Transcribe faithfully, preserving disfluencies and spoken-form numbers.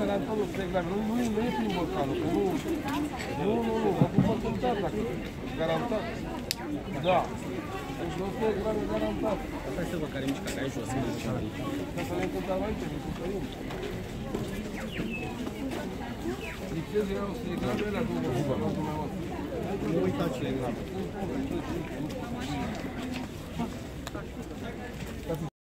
garantat nu trec la nu, nu, nu e prin borcanul, că nu, nu, nu, nu, vă pun consultat dacă, garantat. Da. Deci o sută de grame garantat. Asta este vă care mișcă, care e jos. Ca să le încântăm aici, ne cumpărim. Lipseze eu o sută de grame, alea două, dumneavoastră. Nu uitați ce e grame.